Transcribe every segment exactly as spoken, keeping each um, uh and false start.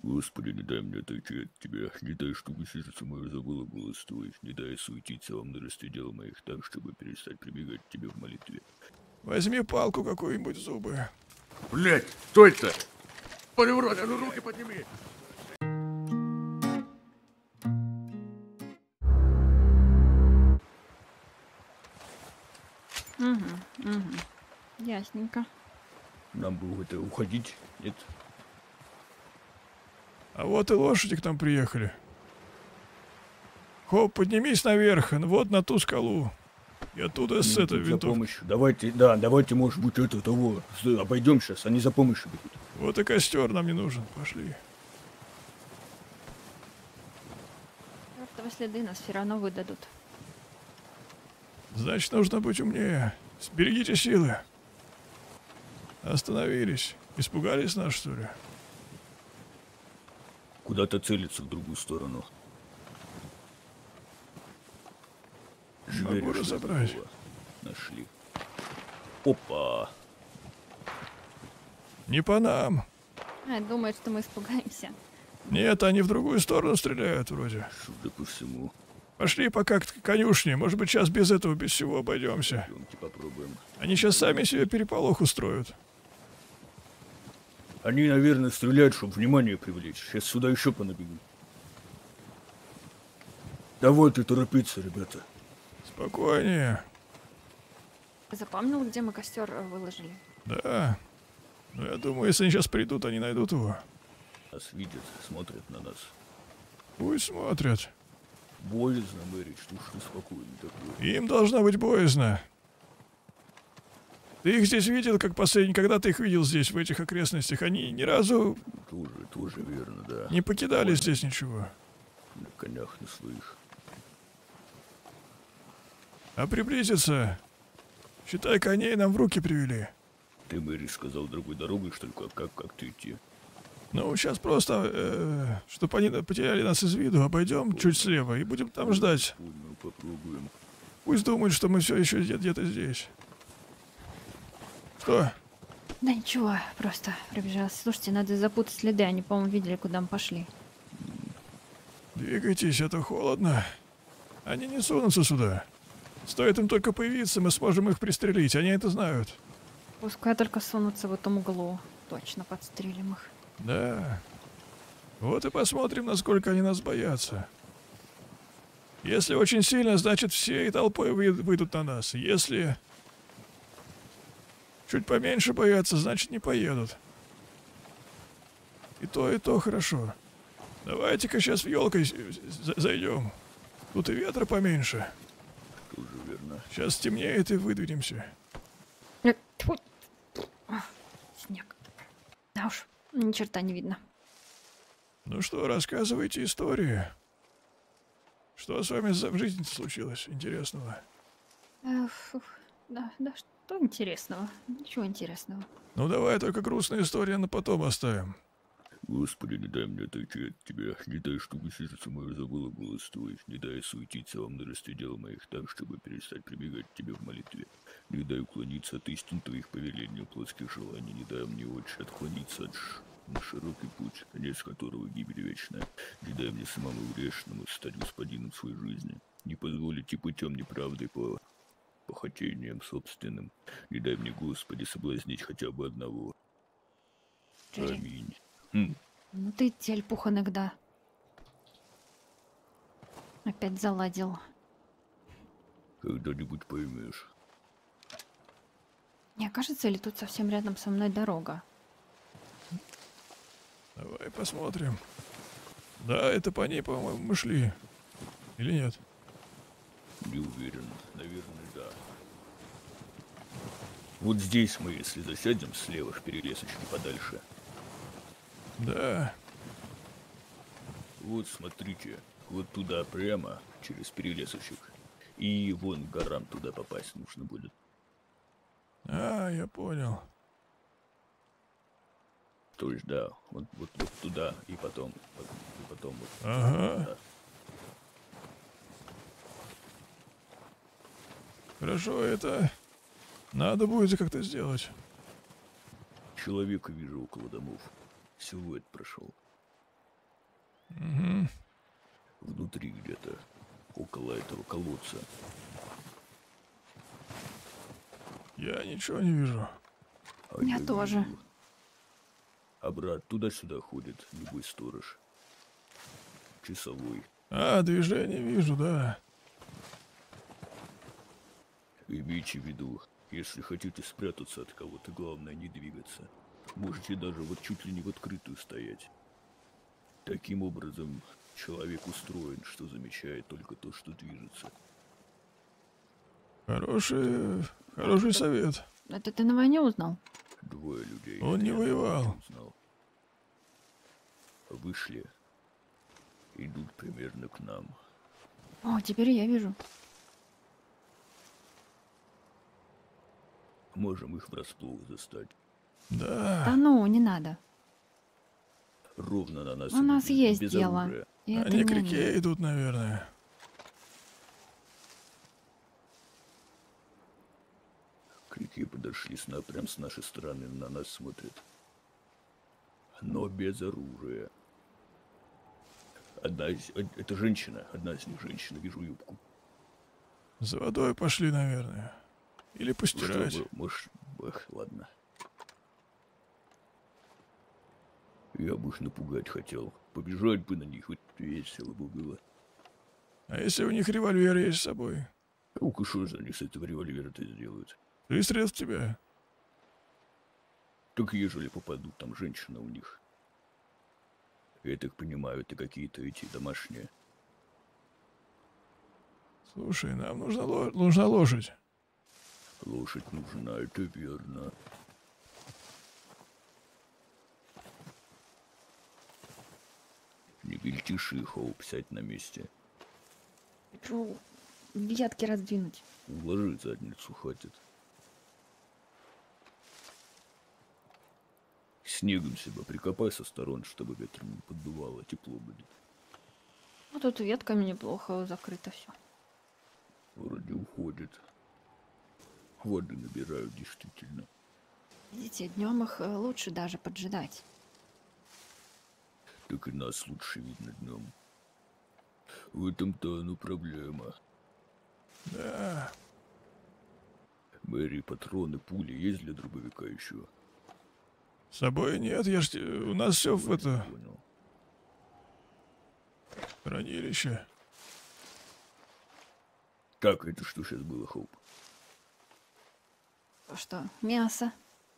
Господи, не дай мне отойти от тебя, не дай, чтобы сердце мое забыло голос твой, не дай суетиться во множестве дел моих так, чтобы перестать прибегать к тебе в молитве. Возьми палку какую-нибудь в зубы. Блять, что это? Полеврот, а ну руки подними! Угу, угу. Ясненько. Нам бы это уходить, нет? А вот и лошади к нам приехали. Хоп, поднимись наверх, вот на ту скалу. И оттуда с этой За винтовкой. помощью. Давайте, да, давайте, может быть, это того. Обойдем сейчас, они за помощью бегут. Вот и костер нам не нужен. Пошли. Чёртовы следы нас все равно выдадут. Значит, нужно быть умнее. Сберегите силы. Остановились. Испугались нас, что ли? Куда-то целиться в другую сторону. Не могу разобрать. Нашли. Опа. Не по нам. А, думает, что мы испугаемся. Нет, они в другую сторону стреляют вроде. Судя по всему. Пошли пока к конюшне. Может быть, сейчас без этого, без всего обойдемся. Пойдемте попробуем. Они сейчас сами себе переполох устроят. Они, наверное, стреляют, чтобы внимание привлечь. Сейчас сюда еще понабегут. Давайте торопиться, ребята. Спокойнее. Запомнил, где мы костер выложили? Да. Но я думаю, если они сейчас придут, они найдут его. Нас видят, смотрят на нас. Пусть смотрят. Боязно, Мэри, что ж ты спокойный такой. Им должно быть боязно. Ты их здесь видел, как последний, когда ты их видел здесь, в этих окрестностях? Они ни разу Тоже, тоже верно, да. не покидали Понял. здесь ничего. На конях на своих. А приблизиться, считай, коней нам в руки привели. Ты, Мэри, сказал другой дорогой, что ли, как, как, как ты идти? Ну, сейчас просто, э, чтобы они потеряли нас из виду, обойдем чуть слева и будем там ждать. Понял, попробуем. Пусть думают, что мы все еще где-то здесь. Что? Да ничего, просто пробежалась. Слушайте, надо запутать следы, они, по-моему, видели, куда мы пошли. Двигайтесь, это холодно. Они не сунутся сюда. Стоит им только появиться, мы сможем их пристрелить, они это знают. Пускай только сунутся в этом углу. Точно подстрелим их. Да. Вот и посмотрим, насколько они нас боятся. Если очень сильно, значит, всей толпой вы- выйдут на нас. Если чуть поменьше боятся, значит, не поедут. И то, и то хорошо. Давайте-ка сейчас в елкой зайдем. Тут и ветра поменьше. Тоже верно. Сейчас стемнеет и выдвинемся. Э, тьфу. Ах, снег. Да уж, ни черта не видно. Ну что, рассказывайте истории. Что с вами за- в жизни случилось интересного? Э, фух, да, да, что интересного? Ничего интересного. Ну давай только грустные истории на потом оставим. Господи, не дай мне отойти от тебя, не дай, чтобы сердце мое забыло голос твой, не дай суетиться во множестве дел моих так, чтобы перестать прибегать к тебе в молитве. Не дай уклониться от истин твоих повелений, плотских желаний, не дай мне отче отклониться от ш... на широкий путь, конец которого гибель вечная. Не дай мне самому грешному стать господином своей жизни, не позволь идти путем неправды по похотениям собственным. Не дай мне, Господи, соблазнить хотя бы одного. Джерри, Аминь. Хм. ну ты тельпух иногда. Опять заладил. Когда-нибудь поймешь. Не окажется ли тут совсем рядом со мной дорога? Давай посмотрим. Да, это по ней, по-моему, мы шли. Или нет? Не уверен. Наверное, да. Вот здесь мы, если засядем слева в перелесочке подальше. Да. Вот смотрите, вот туда прямо, через перелесочек. И вон к горам туда попасть нужно будет. А, я понял. То есть, да, вот, вот, вот туда и потом, и потом вот. Ага. Да. Хорошо, это надо будет как-то сделать. Человека вижу около домов. Силуэт прошел. внутри где-то, около этого колодца. Я ничего не вижу. А Я тоже. вижу. А брат туда-сюда ходит, любой сторож. Часовой. А, движение вижу, да. Имейте в виду, если хотите спрятаться от кого-то, главное не двигаться. Можете даже вот чуть ли не в открытую стоять. Таким образом, человек устроен, что замечает только то, что движется. Хороший, хороший совет. Это ты на войне узнал? Двое людей. Он не я воевал. узнал. Вышли. Идут примерно к нам. О, теперь я вижу. Можем их врасплох застать. Да. Да ну, не надо. Ровно на нас. У идут, нас без- есть без дело. оружия. И это Они не к они. реке идут, наверное. К реке подошли с на, прям с нашей стороны, на нас смотрят. Но без оружия. Одна из... од- Это женщина, одна из них женщина, вижу юбку. За водой пошли, наверное. Или Что постирать. вы, может... Эх, ладно. Я бы их напугать хотел. Побежать бы на них, хоть весело бы было. А если у них револьвер есть с собой? Ну-ка, что же они с этого револьвера-то сделают? Выстрел в тебя. Так ежели попадут, там женщина у них. Я так понимаю, это какие-то эти домашние. Слушай, нам нужна, ло- нужна лошадь. Лошадь нужна, это верно. Не бельтиши, Хоуп, сядь на месте. Хочу ветки раздвинуть. Уложи задницу, хватит. Снегом себя прикопай со сторон, чтобы ветром не поддувало, тепло будет. Ну тут ветками неплохо закрыто все. Вроде уходит. Воды набирают, действительно. Видите, днем их э, лучше даже поджидать. Так и нас лучше видно днем. В этом-то оно проблема. Да. Мэри, патроны, пули есть для дробовика еще? С собой нет, я ж... те- У нас все в это... Понял. Хранилище. Так, это что сейчас было, Хоуп? То что, мясо?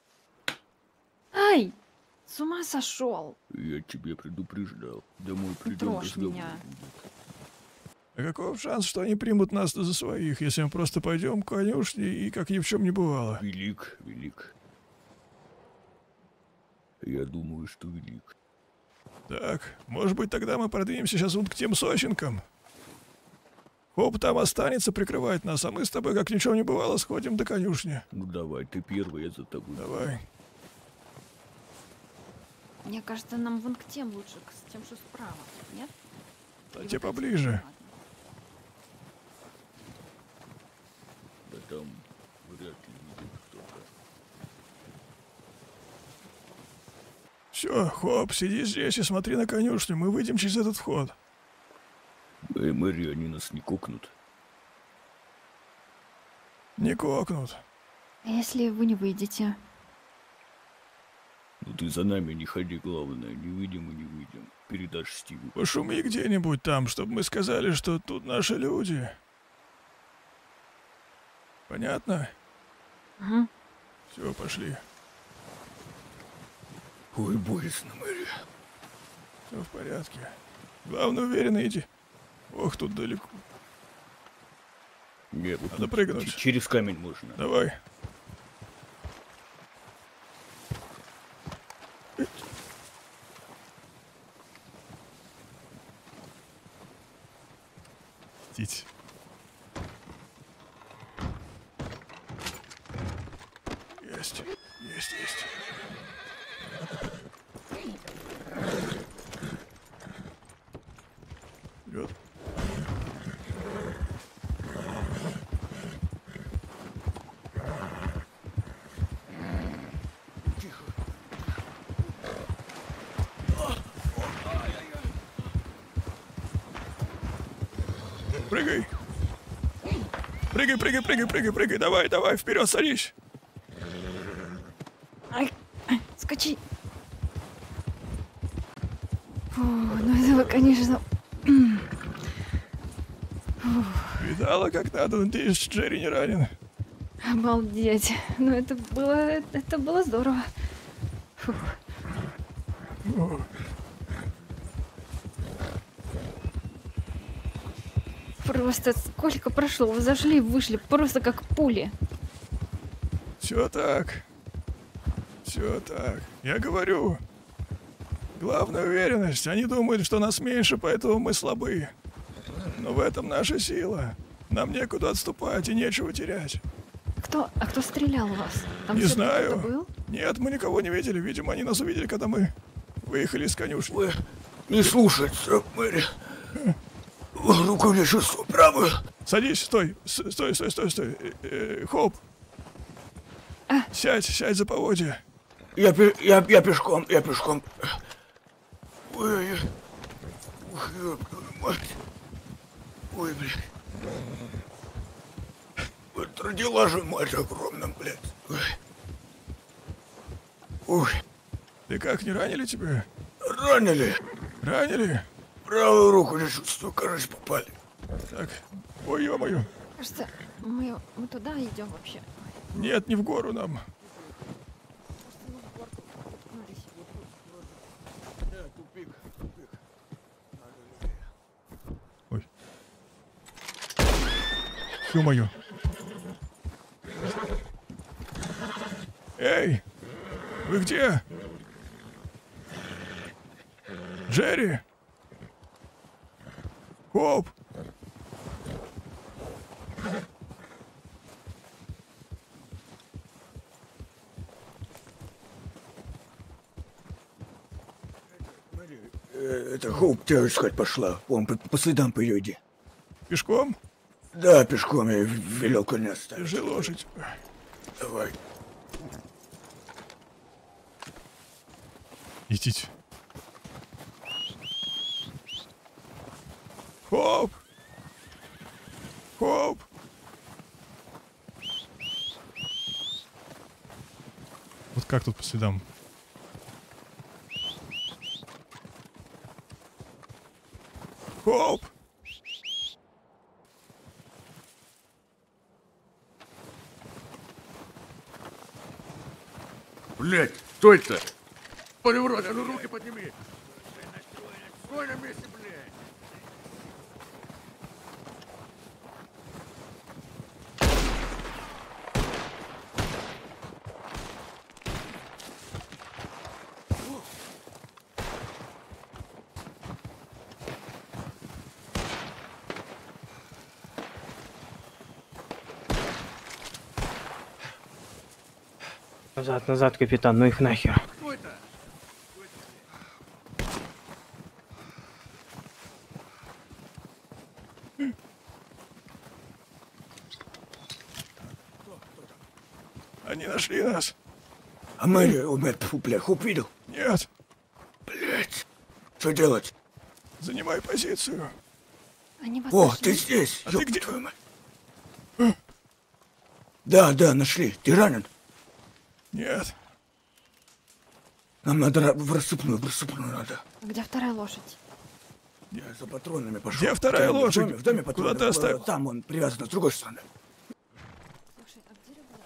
Ай! С ума сошел! Я тебя предупреждал. Домой придем, трожь разговор меня. будет. А каков шанс, что они примут нас за своих, если мы просто пойдем к конюшне и как ни в чем не бывало? Велик, велик. Я думаю, что велик. Так, может быть, тогда мы продвинемся сейчас вот к тем сочинкам? Хоп там останется прикрывать нас, а мы с тобой, как ни в чем не бывало, сходим до конюшни. Ну давай, ты первый, я за тобой. Давай. Мне кажется, нам вон к тем лучше, к с тем, что справа. Нет? А Или те вот этим? поближе. Ладно. Да там вряд ли видит кто-то. Все, Хоп, сиди здесь и смотри на конюшню, мы выйдем через этот вход. Эй, Мэри, они нас не кокнут. Не кокнут. А если вы не выйдете? Ну ты за нами не ходи, главное. Не выйдем и не выйдем. Передашь Стиву. Пошуми где-нибудь там, чтобы мы сказали, что тут наши люди. Понятно? Угу. Все, пошли. Ой, боязно, Мэри. Все в порядке. Главное, уверенно иди. Ох, тут далеко. Не, вот Надо тут прыгнуть. ч- через камень можно. Давай. Идите. Есть, есть, есть. Вперед. Прыгай. Прыгай, прыгай, прыгай, прыгай, прыгай. Давай, давай, вперед, садись. Ай, скачи. Фу, ну это вы, конечно... Видала, как надо, надеюсь, Джерри не ранен. Обалдеть. Ну это было... Это было здорово. Фу. Просто сколько прошло, вы зашли и вышли, просто как пули. Все так. Все так. Я говорю. Главная уверенность. Они думают, что нас меньше, поэтому мы слабы. Но в этом наша сила. Нам некуда отступать и нечего терять. Кто, а кто стрелял у вас? Там Не всё-таки знаю. кто-то был? Нет, мы никого не видели. Видимо, они нас увидели, когда мы выехали из конюшни. Вы не слушайте, Мэри. Руку не чувствую, правую. Садись, стой, с- стой, стой, стой, стой. Э, э, Хоп. А? Сядь, сядь за поводья. Я, пе- я, я пешком, я пешком. Ой, ой, ой. Ух, ёб твою мать. Ой, блядь. Вот родила же мать огромная, блядь. Ой. Ой, Ты как, не ранили тебя? ранили. Ранили? Правую руку не чувствую, кажется, попали. Так, ой, ё-моё. Кажется, мы, мы туда идем вообще. Нет, не в гору нам. Тупик, тупик. Ой. Ё-моё. Эй! Вы где? Джерри? Хоп! Э, Это Хоуп тебя искать пошла. Вон, по, по следам по ее иди. Пешком? Да, пешком я велел коня оставить. Держи лошадь. Давай. Идите. Хоп! Хоп! Вот как тут по следам? Хоп! Блять, что это? Полеврот, а ну руки подними. Стой на месте, блядь. Назад, назад, капитан, ну их нахер. Кто это? Они нашли нас. А Мэри, о, блядь, фу, бля, Хоуп видел? Нет, Блять. Что делать? занимай позицию. Они вас О, нашли? ты здесь. А Ёб ты где? твою мать. Да, да, нашли. Ты ранен? Нет, Нам надо ра- в рассыпную, в рассыпную надо. Где вторая лошадь? Я за патронами пошел. Где вторая В доме, лошадь? В доме, в доме Куда патроны. ты оставил? Э, Там он привязан, с другой стороны. Слушай, а где рюкзак?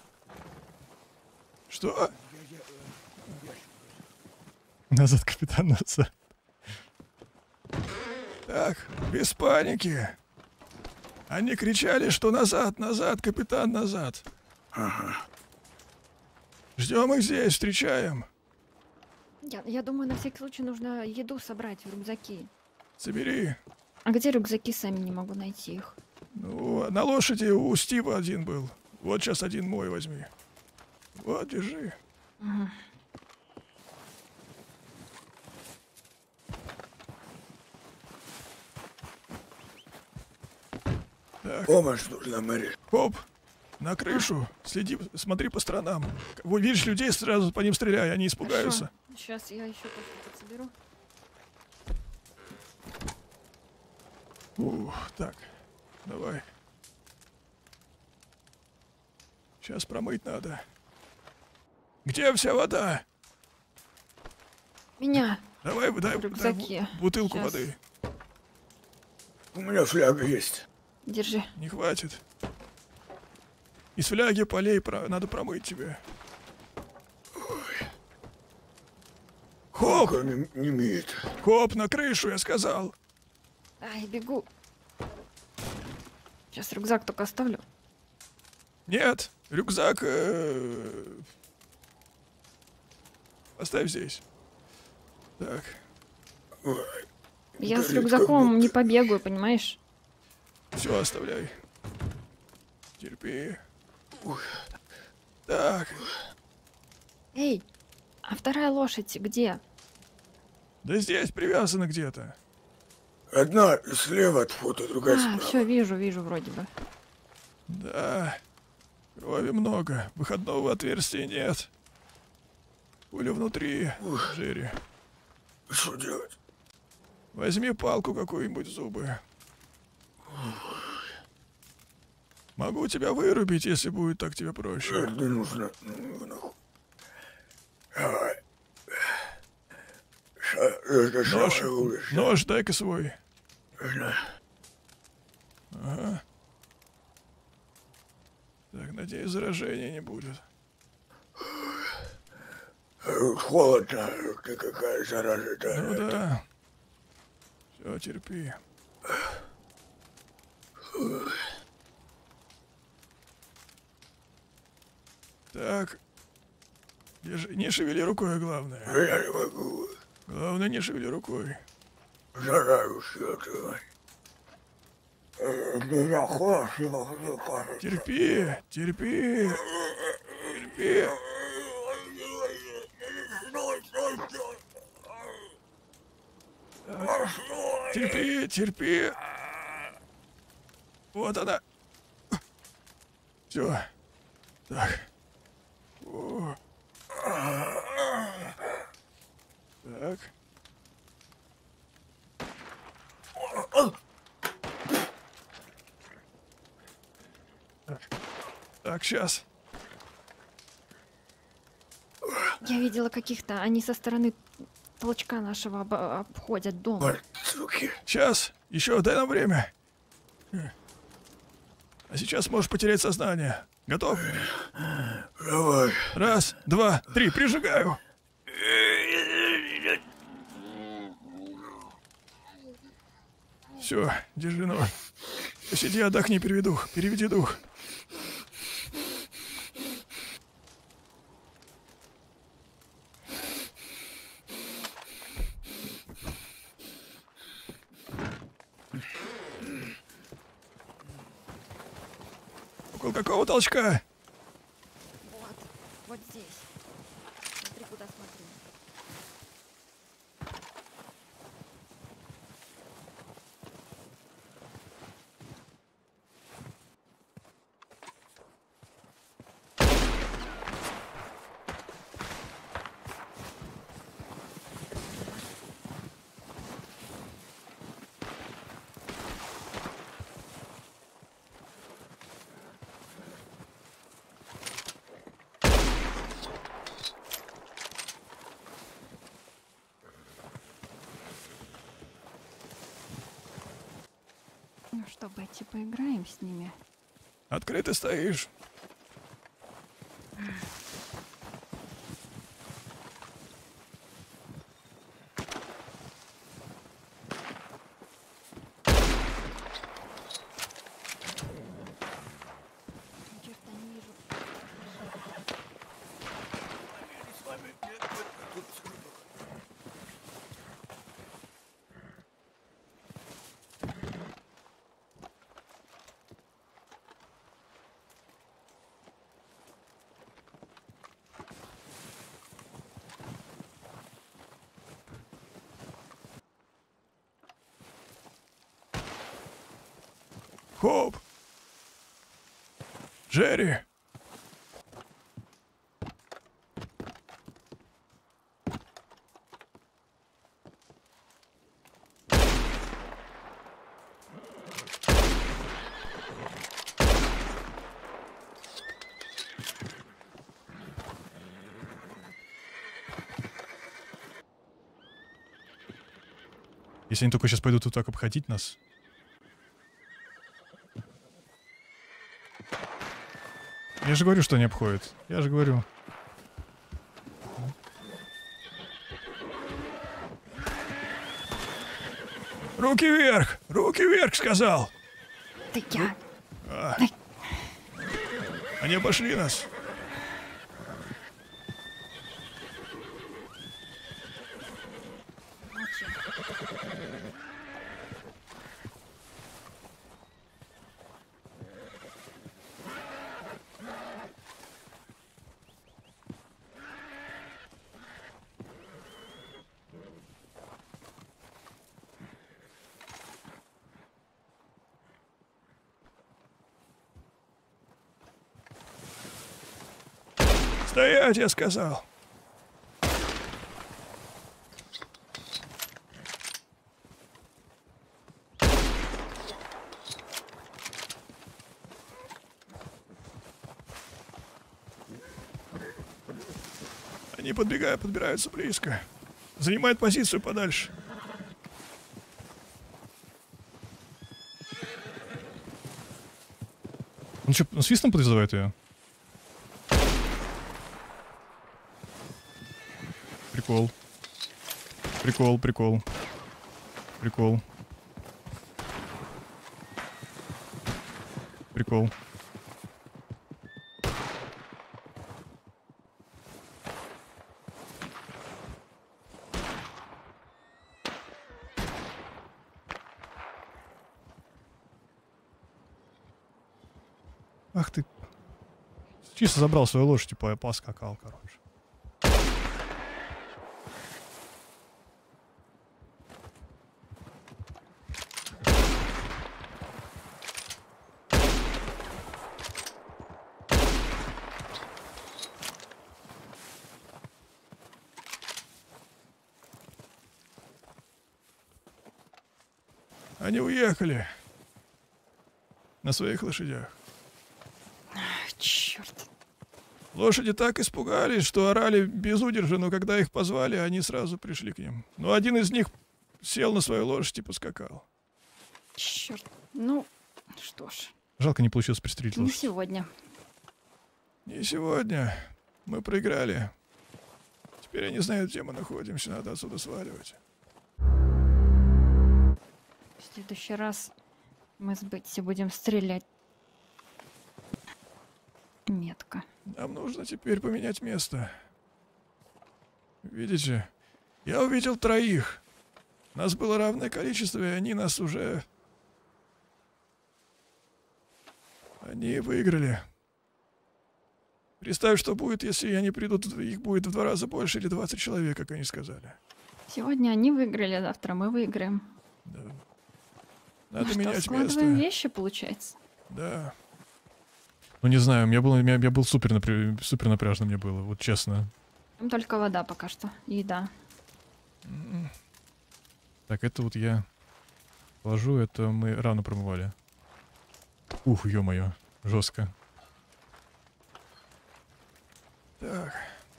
что? Назад, капитан, назад. Так, без паники. Они кричали, что назад, назад, капитан, назад. Ага. Ждем их здесь, встречаем. Я, я думаю, на всякий случай нужно еду собрать в рюкзаки. Забери. А где рюкзаки, сами не могу найти их. Ну, на лошади у Стива один был. Вот сейчас один мой возьми. Вот, держи. Мгм. Так, Помощь нужна, Мэри. хоп, на крышу. Следи, смотри по сторонам. Вот видишь людей, сразу по ним стреляй, они испугаются. Сейчас я еще кое-что подсоберу. Ух, так. Давай. Сейчас промыть надо. Где вся вода? Меня Давай, дай, в дай рюкзаке. бу- бутылку Щас. воды. У меня фляга есть. Держи. Не хватит. Из фляги полей про... надо промыть тебе. Хоп! Не, не имеет. Хоп, на крышу, я сказал. Ай, бегу. Сейчас рюкзак только оставлю. Нет, рюкзак... э, Оставь здесь. Так. Я с Горит рюкзаком как не будто. побегаю, понимаешь? Все, оставляй. Терпи. Так. Эй, а вторая лошадь где? Да здесь привязано где-то. Одна слева от фото, другая А, справа. все, вижу, вижу вроде бы. Да. Крови много. Выходного отверстия нет. Пуля внутри. Жерри. Что делать? Возьми палку какую-нибудь в зубы. Могу тебя вырубить, если будет так тебе проще. Это нужно. Ну, нахуй. Давай. Ша- это ша- Нож, ша- нож дай-ка свой. ша- Ага. Так, надеюсь, заражения не будет. Э, Холодно. Ты какая зараза-то. Ну да. Все, терпи. Так. Держи- Не шевели рукой, главное. Я не могу. Главное, не шевели рукой. Заразу открывай. Меня холодно. Терпи, терпи, терпи. Терпи, терпи. Вот она. Все. Так. О. Так. Так, так, сейчас. Я видела каких-то, они со стороны толчка нашего об- обходят дом. Вот, суки. Сейчас. Еще дай нам время. А сейчас можешь потерять сознание. Готов? Давай. Раз, два, три. Прижигаю. Все, держи нож. Посиди, отдохни, переведи дух. Переведи дух. Около какого толчка? Вот, вот здесь. Смотри, куда смотрю. Ну что, Бетти, поиграем с ними? Открыто стоишь. Черта не вижу. Хоп. Джерри. Если они только сейчас пойдут вот так обходить нас. Я же говорю, что они обходят. Я же говорю. Руки вверх! Руки вверх, сказал! Да я... А. Ай. Они обошли нас. Молчи. Стоять, я сказал. Они подбегают, подбираются близко. Занимают позицию подальше. Он что, он свистом подвизывает ее? Прикол. Прикол, прикол. Прикол. Прикол. Ах ты. Чисто забрал свою лошадь и по- поскакал, короче. Они уехали. На своих лошадях. Черт. Лошади так испугались, что орали безудержно, но когда их позвали, они сразу пришли к ним. Но один из них сел на свою лошадь и поскакал. Черт. Ну, что ж, Жалко, не получилось пристрелить не лошадь. сегодня. Не сегодня. Мы проиграли. Теперь они знают, где мы находимся. Надо отсюда сваливать. В следующий раз мы с Бетси будем стрелять метко. Нам нужно теперь поменять место. Видите? Я увидел троих. Нас было равное количество, и они нас уже... Они выиграли. Представь, что будет, если они придут, их будет в два раза больше или двадцать человек, как они сказали. Сегодня они выиграли, а завтра мы выиграем. Да. Ну Надо что, менять складываем место. вещи, получается? Да. Ну не знаю, у меня был, я, я был супер, напря... супер напряжно мне было, вот честно. Там только вода пока что. И еда. М-м. Так, это вот я положу, это мы рано промывали. Ух, ё-моё, жестко. Так.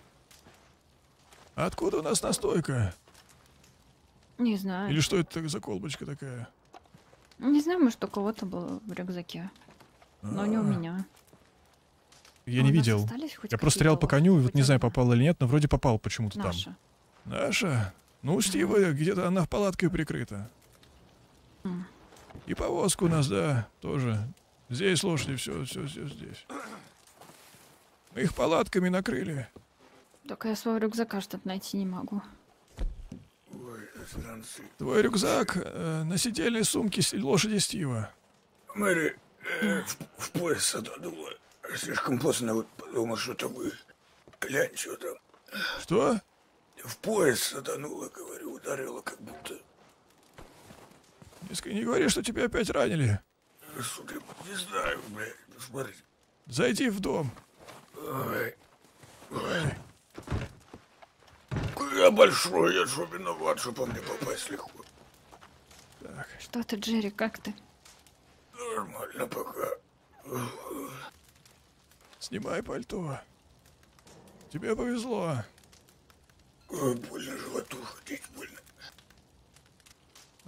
А откуда у нас настойка? Не знаю. Или что это за колбочка такая? Не знаю, может, у кого-то было в рюкзаке. Но не у А, меня. Я А не у нас видел. остались хоть Я просто какие-то стрелял по ложки? коню, и вот Хоть не знаю, одна? попал или нет, но вроде попал почему-то там. Наша. Наша? Ну, Стива, где-то она палаткой прикрыта. М. И повозка у нас, да, тоже. Здесь лошади, все, все, все здесь. Мы их палатками накрыли. Только я своего рюкзака что-то найти не могу. Ой, засранцы. Твой рюкзак э, на сидельной сумке с- лошади Стива. Мэри, э, в, в пояс зададула. Слишком поздно вот подумал, что это вы. Глянь, что там. Что? В пояс саданула, говорю, ударила, как будто. Не, ск- не говори, что тебя опять ранили. Сука, не знаю, блядь, смотри. Зайди в дом. Ой, ой. Я большой, я что виноват, что по мне попасть легко. Так, Что ты, Джерри, как ты? Нормально пока. снимай пальто. Тебе повезло. Ой, больно животу, ходить больно.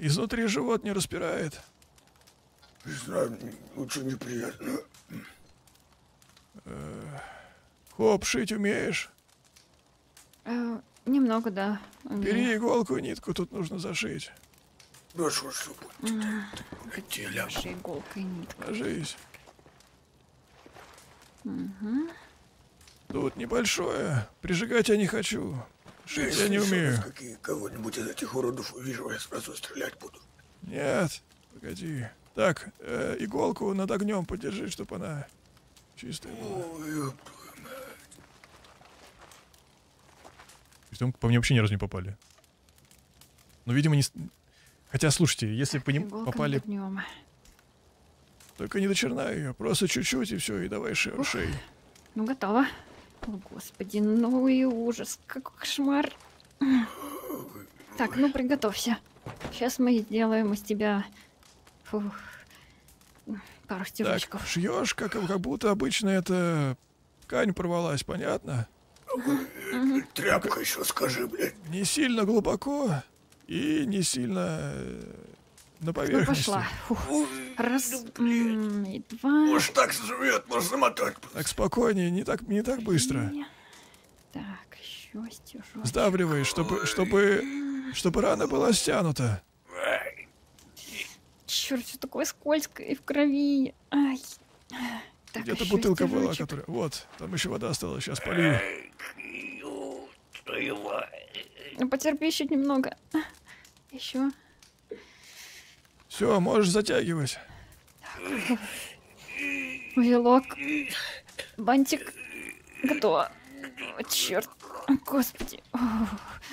изнутри живот не распирает. Не знаю, очень неприятно. Хоп, шить умеешь? Э, немного, да. умею. Бери иголку и нитку, тут нужно зашить. Нож вот что будет. М, Какие ваши иголка и нитка. Ложись. Мгм. Тут небольшое. Прижигать я не хочу. Шить я не умею. Какие кого-нибудь из этих уродов увижу, я сразу стрелять буду. Нет, погоди. Так, э, иголку над огнем подержи, чтобы она чистая была. Ой, ёб твою мать. То есть там по мне вообще ни разу не попали. Ну, видимо, не... с- Хотя, слушайте, если по ним Иголка попали, над огнём. только не дочерна ее. Просто чуть-чуть и все, и давай ше- Ух. шей. Ну, готово. О, господи, ну и ужас. Какой кошмар. Так, ну приготовься. Сейчас мы сделаем из тебя фух, пару Так, стежочков. шьешь, как, как будто обычно это ткань порвалась, понятно? Тряпка еще скажи, блядь. Не сильно глубоко и не сильно э, на Ну, поверхности. пошла. Фух. Раз, м, и два. Может так заживет, можно замотать. Так спокойнее, не так, не так быстро. три. Так, еще стежок. Сдавливай, чтобы, чтобы, чтобы рана была стянута. Черт, что такое скользкое и в крови. Ай. Так, Где-то ещё бутылка была, стежочек. которая... Вот, там еще вода осталась, сейчас полью. Ну, потерпи еще немного. Еще. Все, можешь затягивать. Узелок. Бантик. Готово. О, черт. Господи. Ох.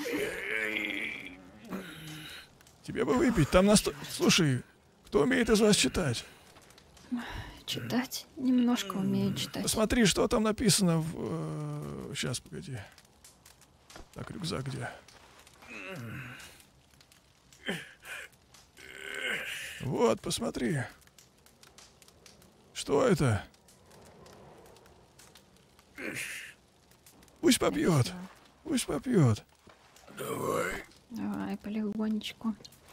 Тебе бы выпить, там насто... Слушай, кто умеет из вас читать? Читать. Немножко умею читать. Посмотри, что там написано в... Сейчас, погоди. Так, рюкзак где? Вот, посмотри. Что это? Пусть попьет. Пусть попьет. Давай. Давай, полегонечку.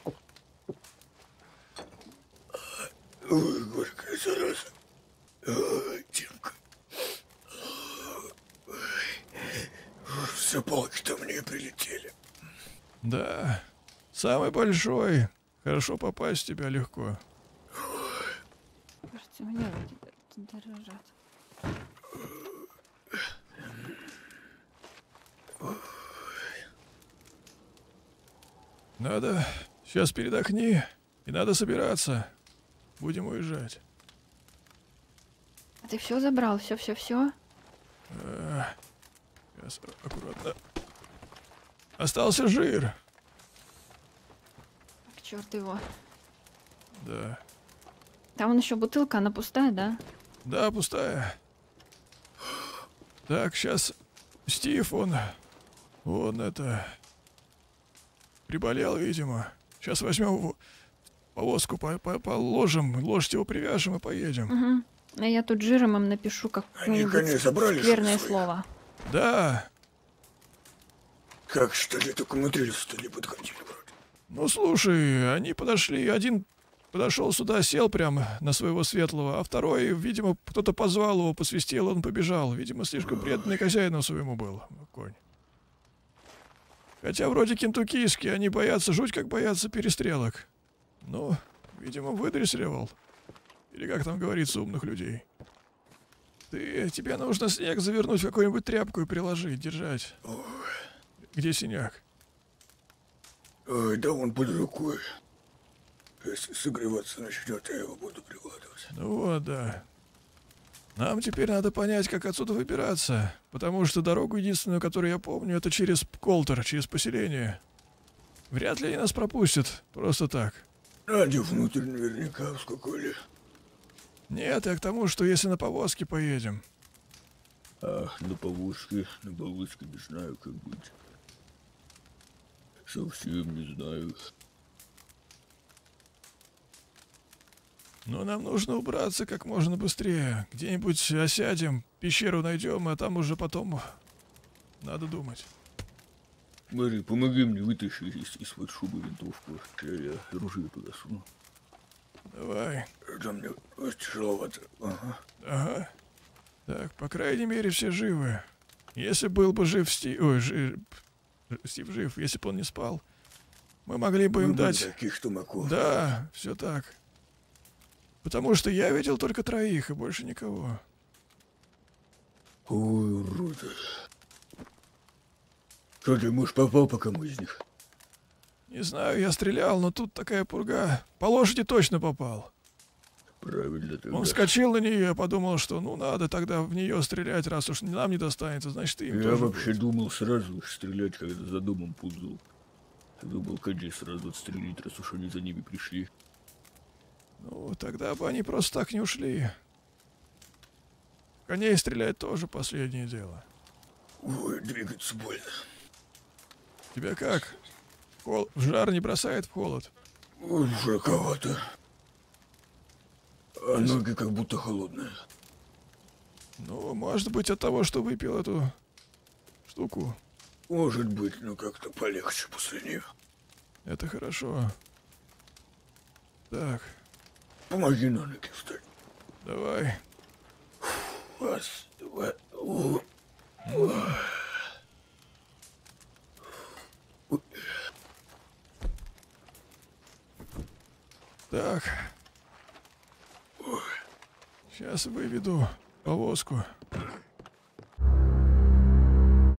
Ой, горькая зараза. Ой, Тимка. Все палки-то мне прилетели. Да, самый большой. Хорошо попасть в тебя легко. Кажется, у меня руки дрожат. Надо... Сейчас передохни. И надо собираться. Будем уезжать. А ты все забрал? Все, все, все? Сейчас, аккуратно. Остался жир. К черту его. Да. Там вон еще бутылка, она пустая, да? Да, пустая. Так, сейчас Стив, он... Он это... Приболел, видимо. Сейчас возьмем его повозку, по по положим, лошадь его привяжем и поедем. Угу. А я тут жиром им напишу Они коня какое-нибудь забрали, скверное что ли, своих? слово. Да. Как что ли, только умудрились-то не подходили вроде. Ну, слушай, они подошли. Один подошел сюда, сел прямо на своего светлого, а второй, видимо, кто-то позвал его, посвистел, он побежал. Видимо, слишком преданный хозяину своему был конь. Хотя вроде кентуккийские, они боятся, жуть как боятся перестрелок. Ну, видимо, выдрессировал. Или как там говорится, умных людей. Ты, тебе нужно снег завернуть в какую-нибудь тряпку и приложить, держать. Где синяк? Ой, да он под рукой. Если согреваться начнет, я его буду прикладывать. Ну вот, да. Нам теперь надо понять, как отсюда выбираться. Потому что дорогу единственную, которую я помню, это через Колтер, через поселение. Вряд ли они нас пропустят. Просто так. Ради внутрь наверняка вскакали. Нет, я к тому, что если на повозке поедем. Ах, на повозке, на повозке не знаю, как быть. Совсем не знаю. Но нам нужно убраться как можно быстрее. Где-нибудь осядем, пещеру найдем, а там уже потом надо думать. Смотри, помоги мне вытащить из, из-под шубы винтовку. Я, я оружие туда суну. Давай. Это мне тяжеловато. Ага. Ага. Так, по крайней мере, все живы. Если был бы жив Стив... Ой, жив... Стив жив, если бы он не спал, мы могли бы им Выбор дать... таких тумаков. Да, все так. Потому что я видел только троих и больше никого. Ой, уроды. Что ты, муж, попал по кому из них? Не знаю, я стрелял, но тут такая пурга. По лошади точно попал. Правильно тогда. Он вскочил на нее, я подумал, что ну надо тогда в нее стрелять, раз уж нам не достанется, значит и им Я тоже вообще будет. думал сразу стрелять, когда за домом ползал. Думал, Каджи сразу отстрелить, раз уж они за ними пришли. Ну, тогда бы они просто так не ушли. Коней стрелять тоже последнее дело. Ой, двигаться больно. Тебя как? Хол... В жар не бросает в холод? Ой, жарковато. А ноги как будто холодные. Ну, может быть, от того, что выпил эту штуку. Может быть, но как-то полегче после нее. Это хорошо. Так, Помоги на ноги встать. давай. Раз, два, о. Так. Сейчас выведу повозку.